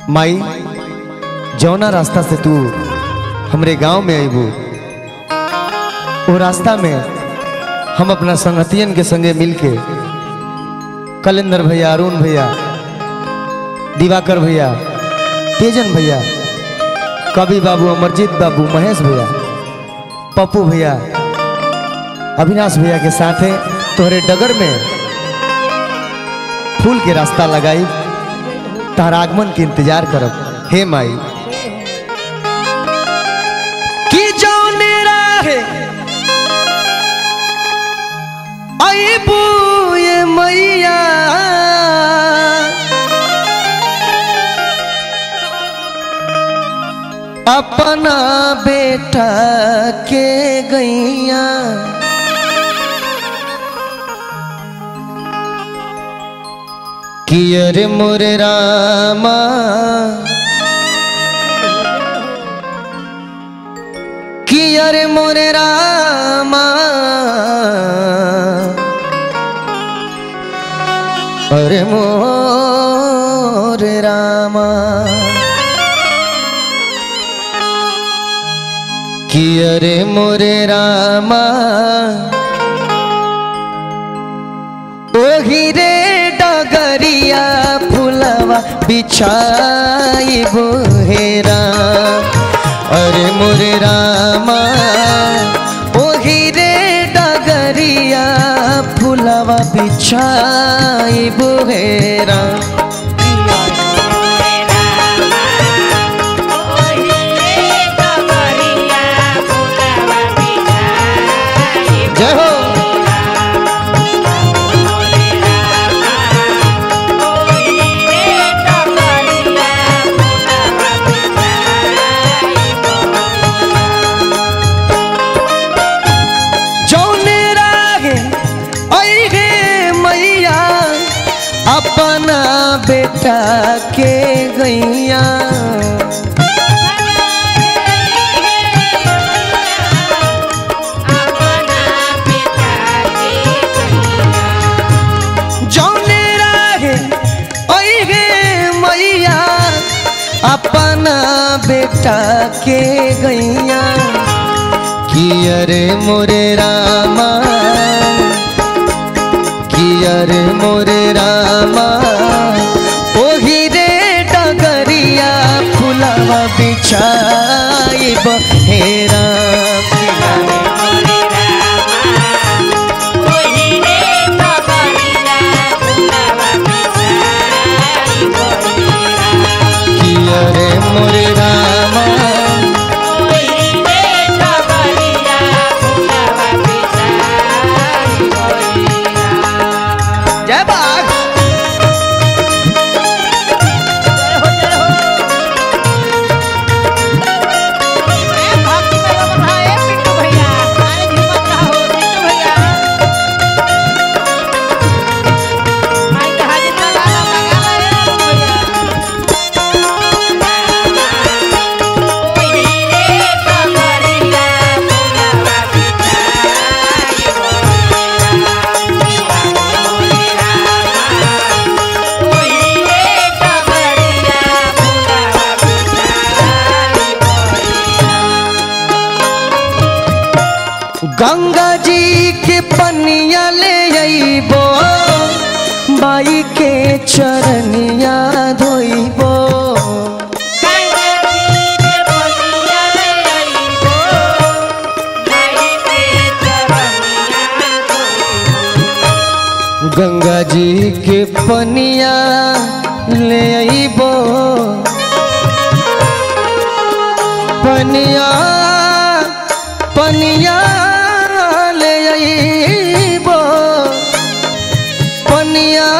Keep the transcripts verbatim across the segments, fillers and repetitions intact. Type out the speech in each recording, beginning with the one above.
माई जौना रास्ता से तू हमरे गांव में आईबू वो रास्ता में हम अपना संगतियन के संगे मिलके कलेंदर भैया, अरुण भैया, दिवाकर भैया, तेजन भैया, कवि बाबू, अमरजीत बाबू, महेश भैया, पप्पू भैया, अविनाश भैया के साथ है तोहरे डगर में फूल के रास्ता लगाई तार आगमन के इंतजार करब। हे माई कि जौने राहे आईबू ये मैया अपना बेटा के गैया कि अरे मोरे रामा कि अरे मोरे रामा अरे मोरे रामा कि अरे मोरे रामा ओही रे डगरिया फुलवा बिछाई बोहेरा अरे मोरे रामा ओही रे डगरिया फुलवा बिछाई बोहेरा जय हो अपना बेटा के गैया जौने राहे ओहे मैया अपना बेटा के गैया कि अरे मोरे रामा कि अरे मोरे रामा ओही रे डगरिया फुलवा बिछाई बहेरा कि अरे मोरे रामा गंगा जी के पनिया ले आईबो माई के चरनिया धोइबो गंगा जी के पनिया ले आईबो पनिया पनिया ले आईबो पनिया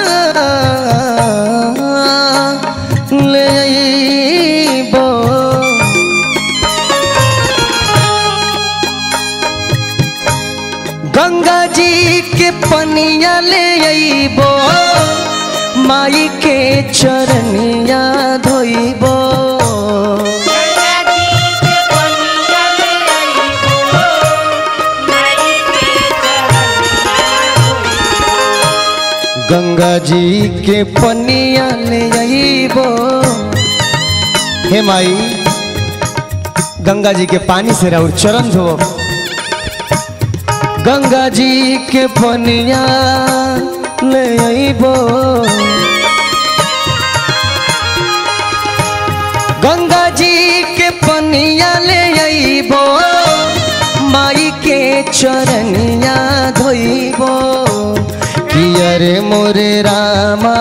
ले आईबो गंगा जी के पनिया ले आईबो माई के चरनिया धोइबो गंगा जी के पनिया ले आईबो हे माई गंगा जी के पानी से राउर चरण धो, गंगा जी के पनिया ले आइबो, गंगा जी के पनिया ले आइबो, माई के चरनिया धोइबो। किया रे मोरे रामा,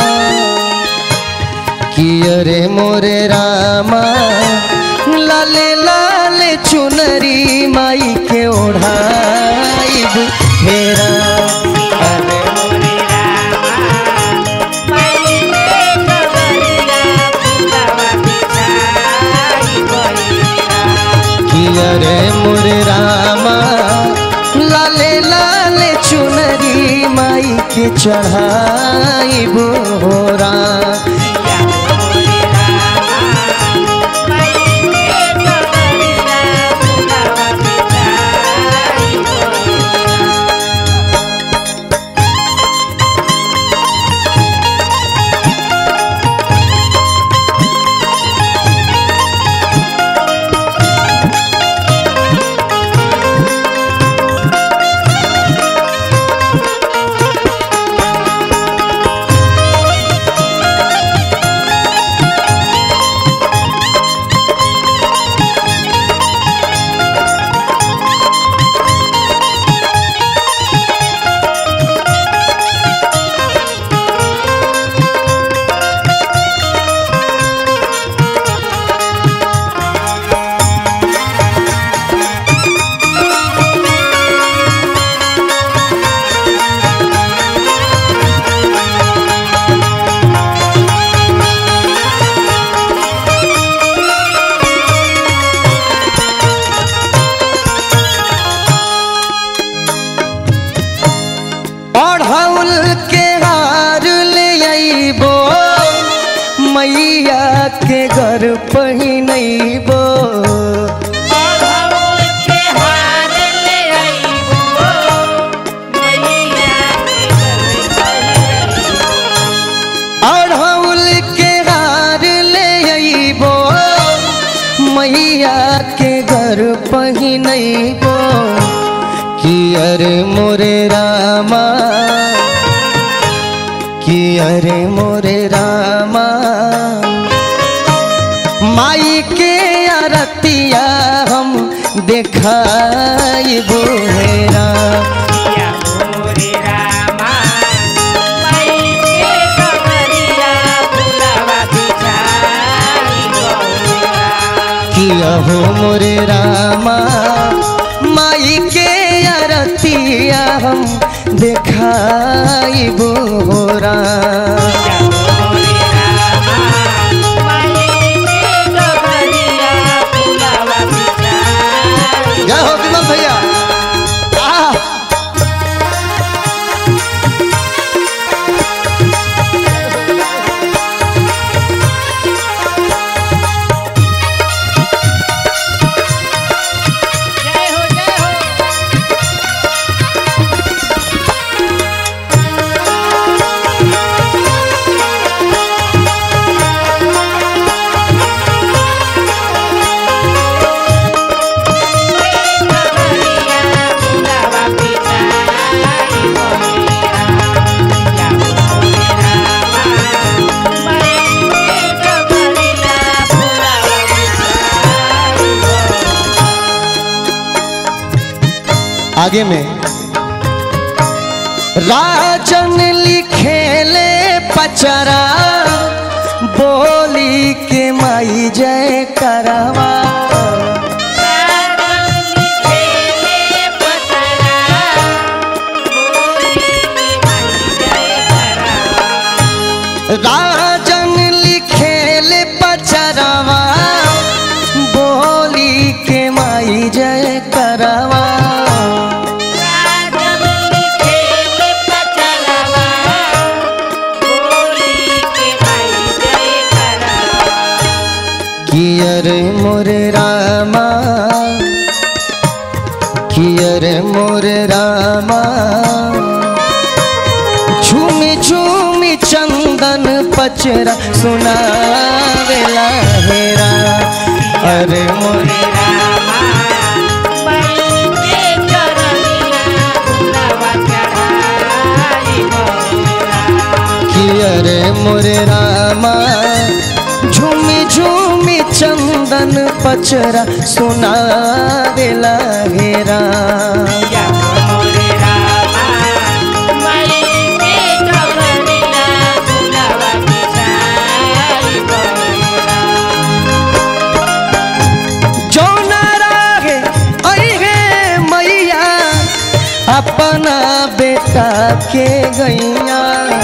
किया रे मोरे रामा, लाले लाले चुनरी माई के ओढ़ाइब हेरा। किया रे मोरे रामा, लाले लाले चुनरी माई के चढ़ाइब होरा। मैया के घर पहिनैबो, अढ़ौल के हार ले अइबो, मैया के घर पहिनैबो। किया रे मोरे रामा, किया रे मोरे रामा, माई के आरतिया हम देखाइबो हेरा। किया मोरे रामा, माई के कमरिया फुलवा बिछाइबो हेरा। किया हो मोरे रामा, माई के आरतिया हम देखाइबो होरा। जय हो विमल भैया। आगे में राजन लिखेले पचरा, बोली के माई जय करवा। राजन लिखेले पचरवा, बोली के माई जय करवा। किया रे मोरे रामा, किया रे मोरे रामा, झूमी झूमी चंदन पचरा सुनावेला हेरा। अरे मोरे रामा माई के चरनिया फुलवा चढ़ाई बौरा। कि अरे मोरे रामा झूमी झूमी चंदन पचरा सुनावेला हेरा। या मोरे रामा माई के चरनिया फुलवा चढ़ाई बौरा। जौना रागे अइहे मैया अपना बेटा के गैया।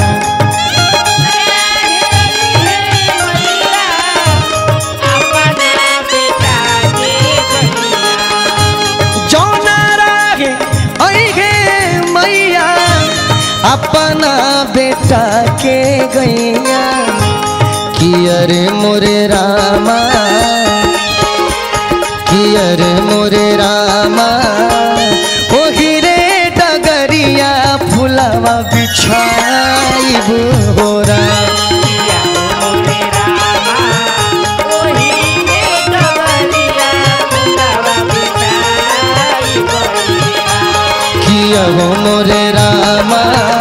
जौना रागे अइहे मैया अपना बेटा के गैया। कि अरे मोरे रामा कि अरे मोरे रामा ओही रे डगरिया फुलवा बिछाई बोरा। या मोरे रामा ओही रे डगरिया फुलवा बिछाई बौरा। कि अब मोरे रामा